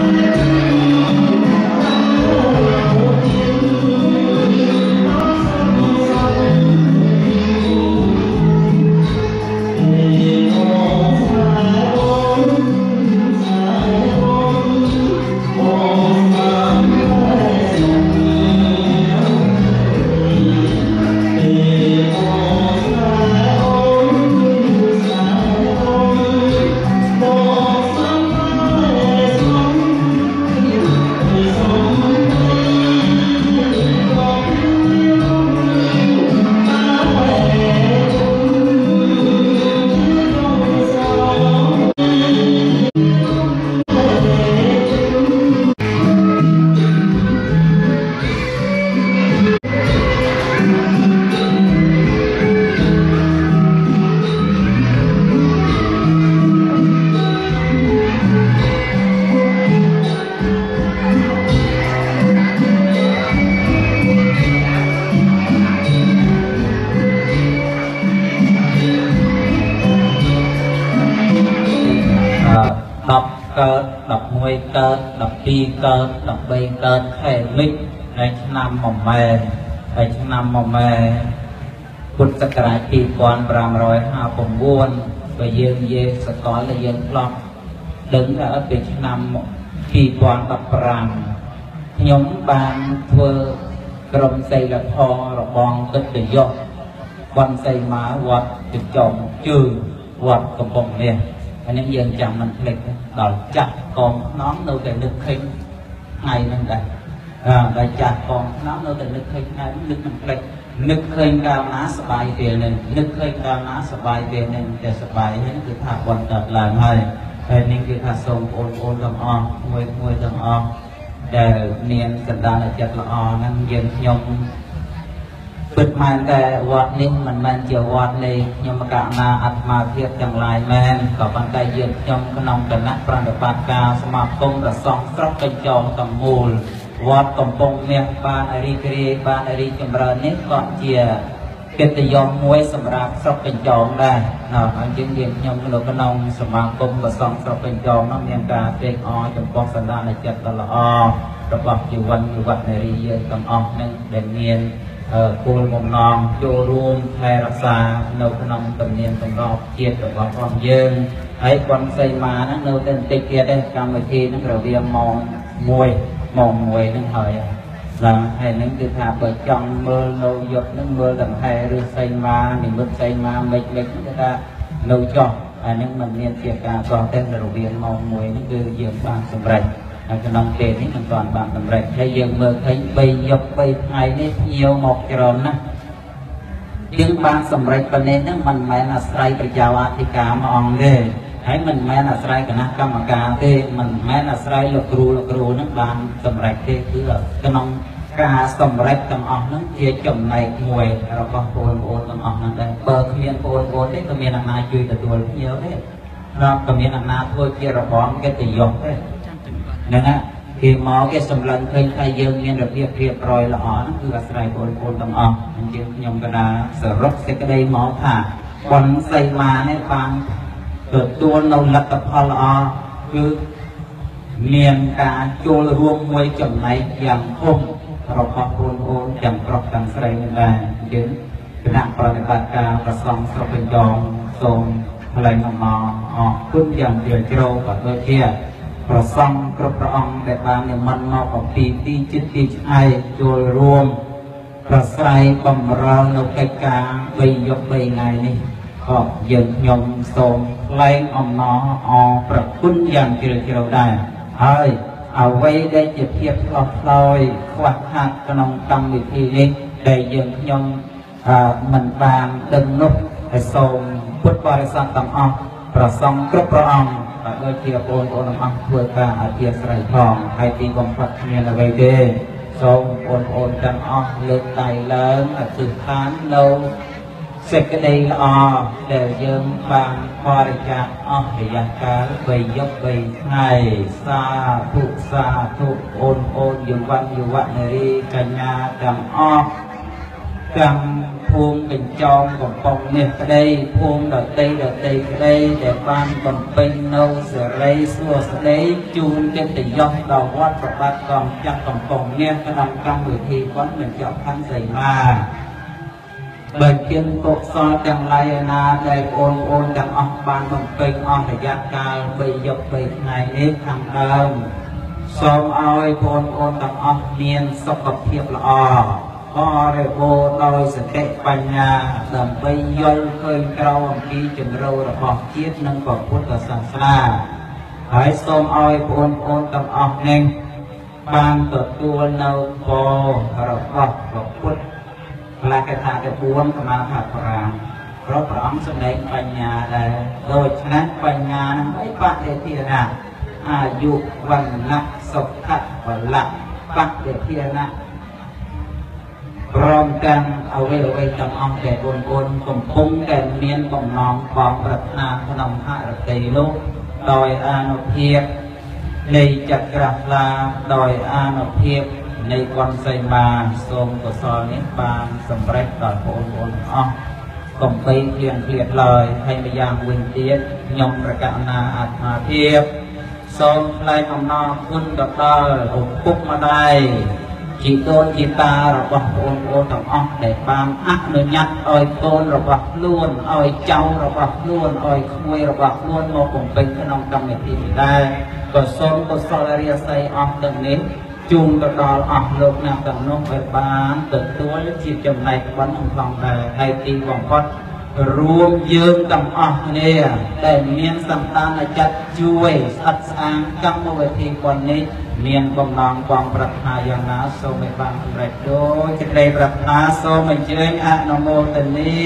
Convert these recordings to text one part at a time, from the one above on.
ពុទ្ធសករាជ 2559 បើយើងនិយាយសកលយើងផ្លោះដឹងថាអត់ពីឆ្នាំ 2015 ខ្ញុំបានធ្វើក្រុមសីលធម៌របងទឹកតយៈបនសីមាវត្តចិញ្ចំជើងវត្តកំពង់មាសអានេះយើងចាំមិនភ្លេចដល់ចាក់កងខ្នងនៅតែនឹកឃើញថ្ងៃហ្នឹងដែរដល់ចាក់កងខ្នងនៅតែនឹកឃើញថ្ងៃនឹកមិនភ្លេចនឹកឃើញកាលណាសបាយពេលហ្នឹងនឹកឃើញកាលណាសបាយពេលហ្នឹងតែសបាយហ្នឹងគឺថាបនកើតឡើងហើយហើយនេះគឺថាសូមបងប្អូនទាំងអស់មួយទាំងអស់ដែលមានសន្តានចិត្តល្អហ្នឹងយើងខ្ញុំពិតមែនតែវត្តនេះមិនមែនជាវត្តនៃខ្ញុំកណាអាត្មាភាពទាំងឡាយមែនក៏ប៉ុន្តែយើងខ្ញុំក្នុងគណៈប្រតិបត្តិការសមាគមប្រសង់ស្រុកកញ្ចោមទាំងមូលវត្តកំពង់មាសបានរីករាយបានរីកចម្រើននេះក៏ជាកិត្តិយសមួយសម្រាប់ស្រុកកញ្ចោមដែរហើយយើងខ្ញុំក្នុងសមាគមប្រសង់ស្រុកកញ្ចោមនោះមានការត្រេកអរចំពោះសន្តានចិត្តដ៏ល្អរបស់ជីវិតយុវនារីយើងទាំងអស់នឹងដែលមានគោលបំណងចូលរួមថែរក្សានៅក្នុងទំនៀមទម្លាប់ជាតិរបស់ផងយើងហើយបនសីមាហ្នឹងនៅតែបន្តិចទៀតទេកម្មវិធីហ្នឹងរវាងម៉ោង 1 ហ្នឹងហើយហើយហ្នឹងគឺថាបើចង់មើលនៅយុទ្ធហ្នឹងមើលទាំងហែឬសីមានិមិត្តសីមាមេឃហ្នឹងគឺថានៅចោះអាហ្នឹងមិនមានជាការតោះទេរវាងម៉ោង 1 ហ្នឹងគឺយើងបានសម្រេចហើយក្នុងពេលនេះមិនទាន់បានសម្រេចហើយយើងមើលឃើញ3យប់3ថ្ងៃនេះភ្ញៀវមកច្រើនណាស់យើងបានសម្រេចប៉ុណ្ណេះហ្នឹងមិនមែនអាស្រ័យប្រជាអធិការមួយអង្គទេហើយមិនមែនអាស្រ័យគណៈកម្មការទេមិនមែនអាស្រ័យលោកគ្រូហ្នឹងបានសម្រេចទេគឺក្នុងការសម្រេចទាំងអស់ហ្នឹងជាចំណែកមួយរបស់បងប្អូនទាំងអស់ហ្នឹងដែរបើគ្មានបងប្អូនទេក៏មានអំណាចជួយទទួលភ្ញៀវទេក៏មានអំណាចធ្វើជារបងកិត្តិយសទេហ្នឹងណាគេមកគេសម្លឹងឃើញថាយើងមានរបៀបរៀបរយល្អហ្នឹងគឺអាស្រ័យបងប្អូនទាំងអស់អញ្ចឹងខ្ញុំក៏đãសរុបសេចក្តីមកថាបនសីមានេះបានទទួលនៅលទ្ធផលល្អគឺមានការចូលរួមមួយចំណែកយ៉ាងធំរបស់បងប្អូនទាំងប្រុសទាំងស្រីនេះដែរអញ្ចឹងគណៈប្រតិបត្តិការប្រសង់ស្រុកកញ្ចោមសូមថ្លែងអំណរអរគុណយ៉ាងជ្រាលជ្រៅក៏ដូចជាប្រសង់គ្រប់ព្រះអង្គដែលបាននិមន្តមកអំពីទីចិត្តទីឆ្អែតចូលរួមប្រស្រ័យបំរើនៅកិច្ចការ3យប់3ថ្ងៃនេះក៏យើងខ្ញុំសូមថ្លែងអំណរអរប្រគុណយ៉ាងជ្រាលជ្រៅដែរហើយអ្វីដែលជាភាពឆ្លោះឆ្លើយខ្វះខាតក្នុងកម្មវិធីនេះដែលយើងខ្ញុំមិនបានដឹងនោះហើយសូមពុទ្ធបរិស័ទទាំងអស់ប្រសង់គ្រប់ព្រះអង្គដូចជាបងប្អូនទាំងអស់ធ្វើការអធិស្ឋានផងហើយទីបំផុតគ្មានអ្វីទេសូមបងប្អូនទាំងអស់លើកដៃឡើងអធិស្ឋាននៅសេចក្តីល្អដែលយើងបានបរិច្ចាគអស់រយៈកាល3យប់3ថ្ងៃសាធុបងប្អូនយុវនារីកញ្ញាទាំងអស់ទាំង ភូមិកញ្ចោមកំពង់នេះក្តីភូមិដតីក្តីដែលបានបំពេញនៅសេរីសួស្តីជូនកិត្តិយសដល់វត្តប្របាទកំចាក់កំពង់នេះក្នុងកម្មវិធីគាត់បញ្ចប់ផាន់សីមាបើជាកុសលទាំងឡាយណាដែលបងប្អូនទាំងអស់បានបំពេញអស់រយៈកាល3យប់3ថ្ងៃនេះខាងដើមសូមឲ្យបងប្អូនទាំងអស់មានសុខភាពល្អបរិបូរណ៍ដោយសតិបញ្ញាដើម្បីយល់ឃើញក្រៅអំពីជំរឿរបស់ជាតិនិងពុទ្ធសាសនាហើយសូមឲ្យបងប្អូនទាំងអស់នេះបានទទួលនៅពររបស់ពុទ្ធខ្លះគេថាទៅ4កម្លាំងថា5ព្រោះព្រះអង្គសម្ដែងបញ្ញាដែរដូច្នេះបញ្ញានឹងអីបតិធានៈអាយុវណ្ណៈសុខៈបលៈបតិធានៈព្រមទាំងអ្វីទាំងអស់ដែលបងប្អូនកំពុងតែមានបំណងបងប្រាថ្នាក្នុងហឫទ័យនោះដោយអានុភាពនៃចក្រាឡាដោយអានុភាពនៃបុណ្យសីមាសូមកុសលនេះបានសម្រេចដល់បងប្អូនអស់កុំបីឃ្លៀងឃ្លាតឡើយហើយម្យ៉ាងវិញទៀតខ្ញុំប្រកាសណាអាត្មាភាពសូមថ្លែងអំណរគុណដល់ឪពុកម្ដាយជីដូនជីតារបស់បងប្អូនទាំងអស់ដែលបានអនុញ្ញាតឲ្យកូនរបស់ខ្លួនឲ្យចៅរបស់ខ្លួនឲ្យក្មួយរបស់ខ្លួនមកបំពេញក្នុងកម្មវិធីនេះដែរក៏សូមកុសលរាសីអស់ទាំងនេះជូនទៅដល់អស់លោកអ្នកទាំងនោះឲ្យបានទទួលជាចំណែកបុណ្យផងដែរហើយទីបំផុតរួមយើងទាំងអស់គ្នាដែលមានសន្តានចិត្តជួយស្អិតស្អាងកម្មវិធីបុណ្យនេះមានបំណងបងប្រាថ្នាយ៉ាងណាសូមឲ្យបានសម្រេចដោយសេចក្តីប្រាថ្នាសូមអញ្ជើញអនុមោទនា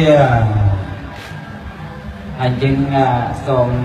អញ្ចឹងសូម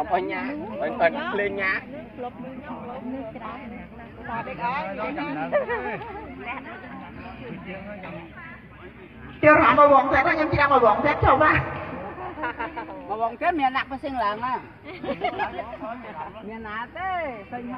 Ôi nhá, lên nhá. Chưa rõ mà bọn thế, em chỉ đang mà bọn thế thôi mà. Mà bọn thế miền nạc phải sinh lần á. Miền nạc thế, sinh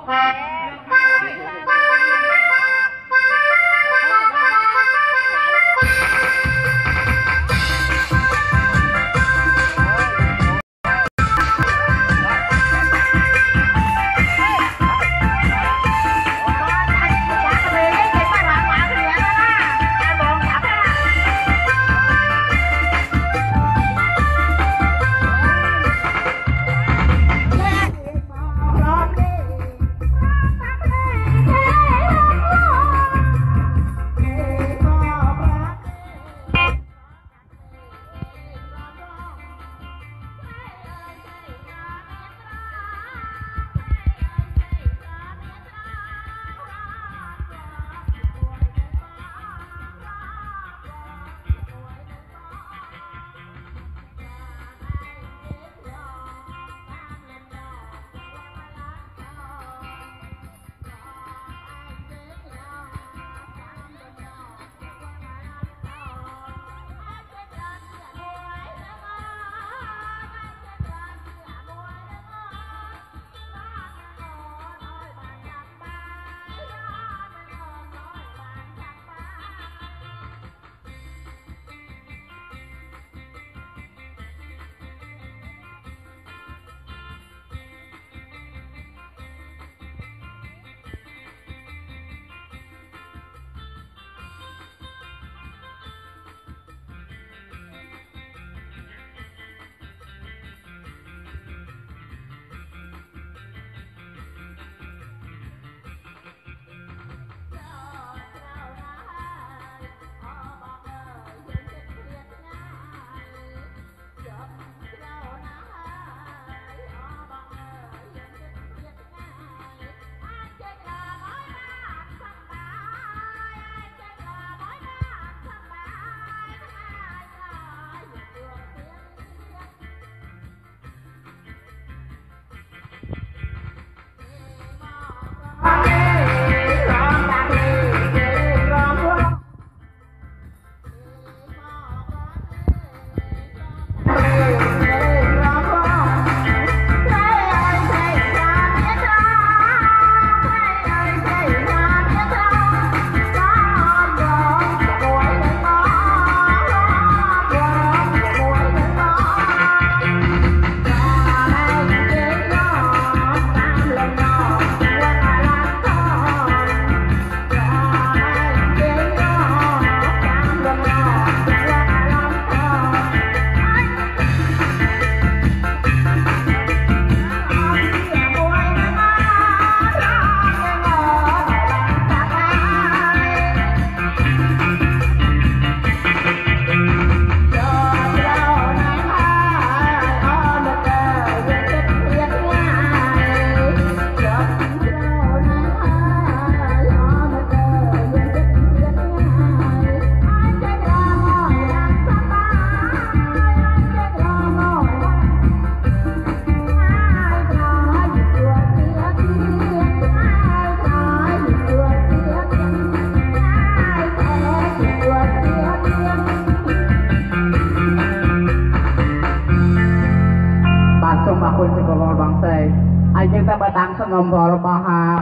ngầm vào là bà hà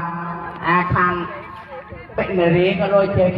khăn bệnh này đi có đôi chơi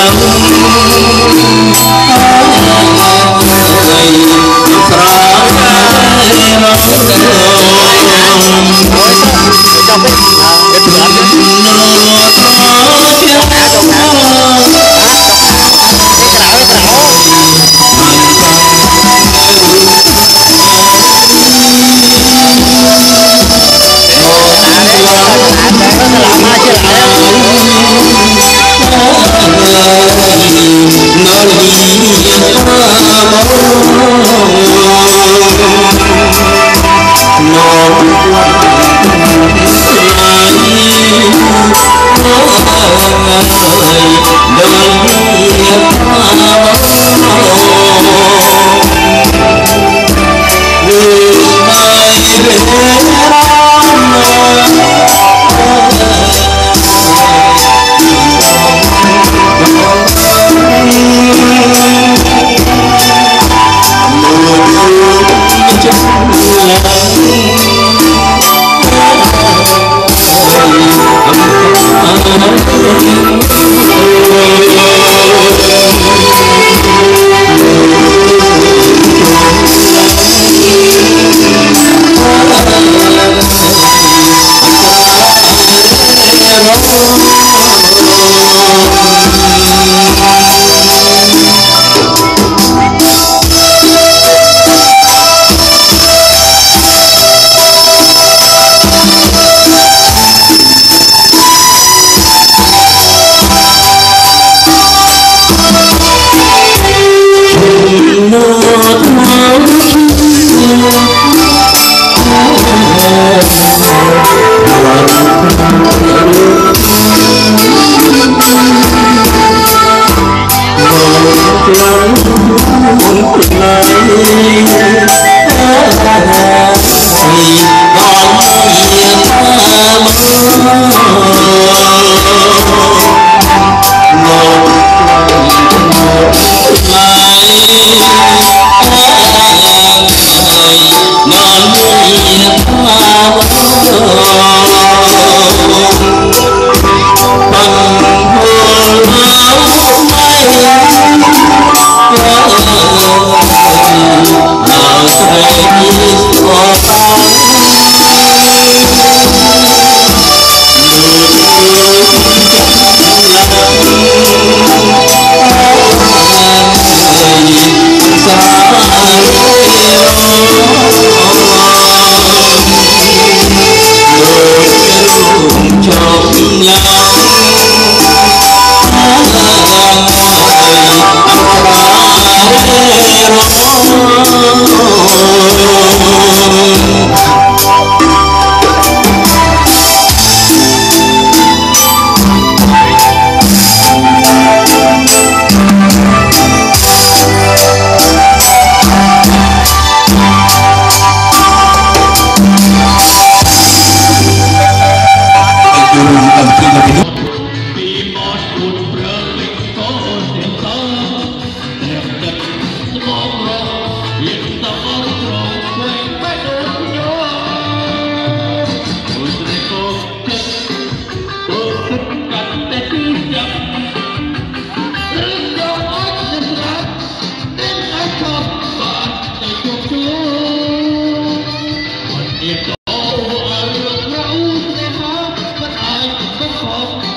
Hãy subscribe cho kênh Ghiền Mì Gõ để không bỏ lỡ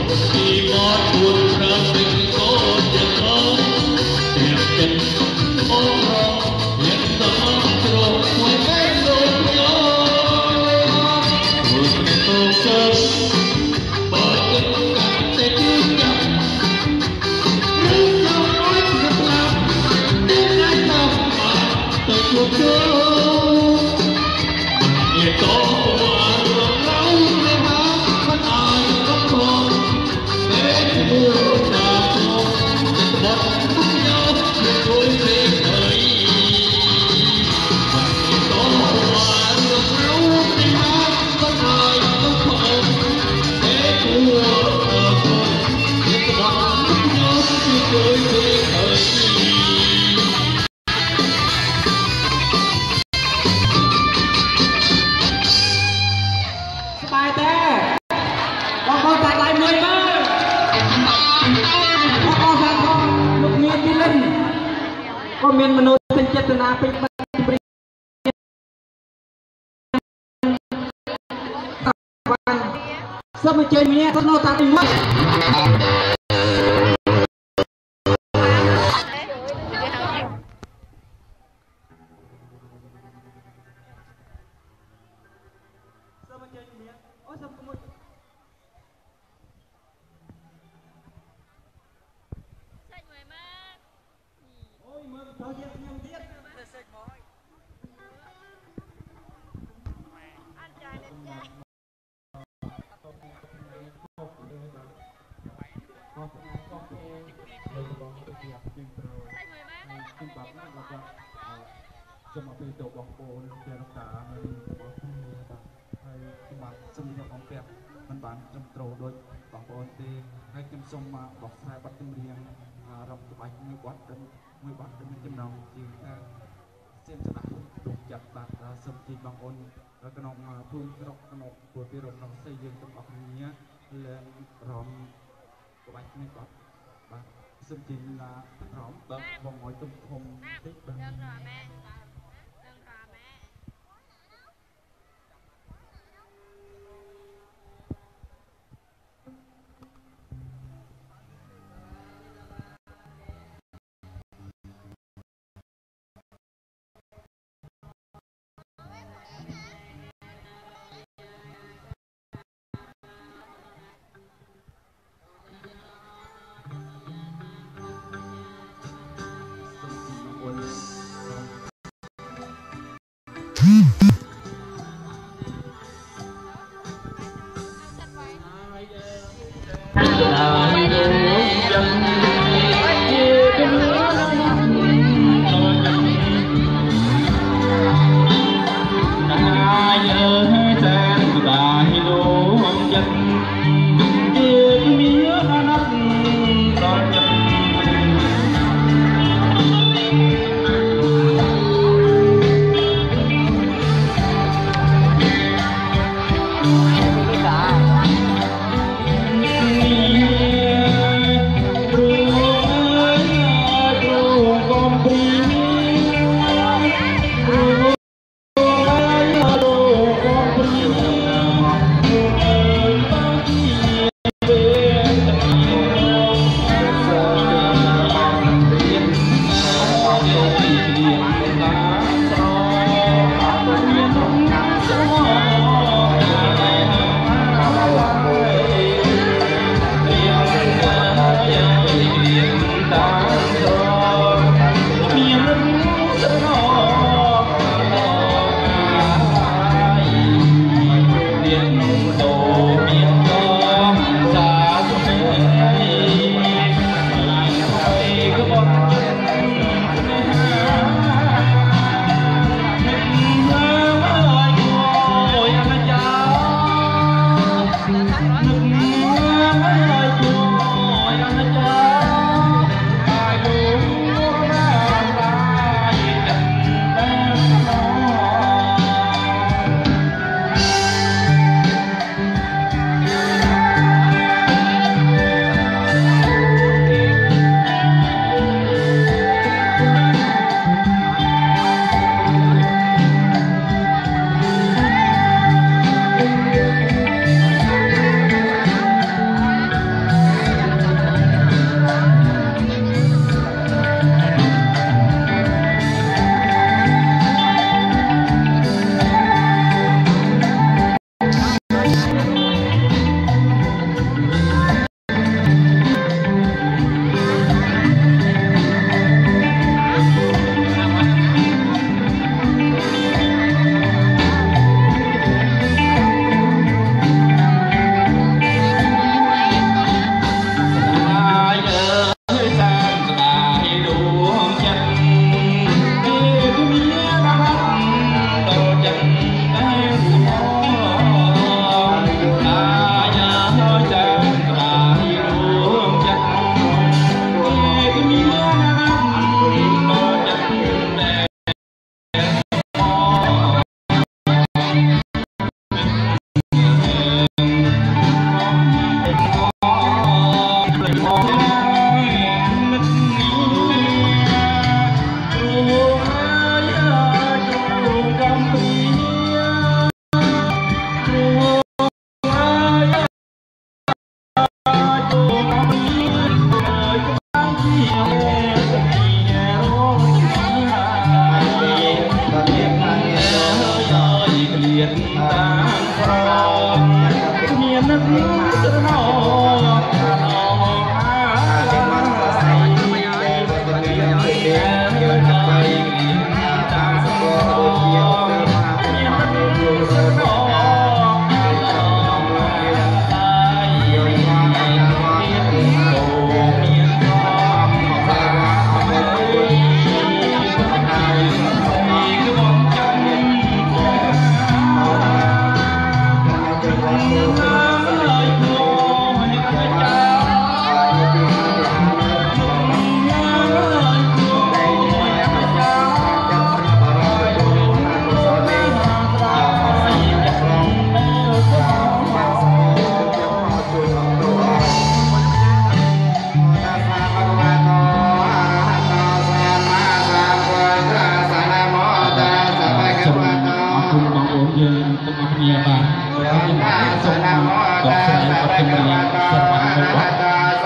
có miền mano sinh chất na pin sao mà chơi mía có nó ta đi mất cho mọi người tổ bóng bồ lên kia nó cả mình có thêm nhiều bạn hay khi mà xâm nhập bóng kẹp mình bán trong trâu đôi bóng bồ tê hay kim sông mà bọc sai bắt tim riêng rộng của bánh người quát đến kim đồng thì xem sẽ đặt đục chặt bạn xâm trình bằng ôn cái nòng phương cái nòng của cái rộng nòng xây dựng trong bọc nhé lên rộng của bánh người quát bạn xâm trình là rộng bậc vòng ngói tung không thích bằng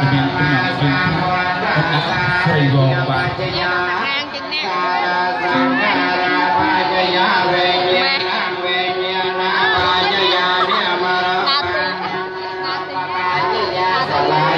មានក្នុងជំនឿដាក់ស្រីវងបាទ Hãy subscribe cho kênh Ghiền Mì Gõ để không bỏ lỡ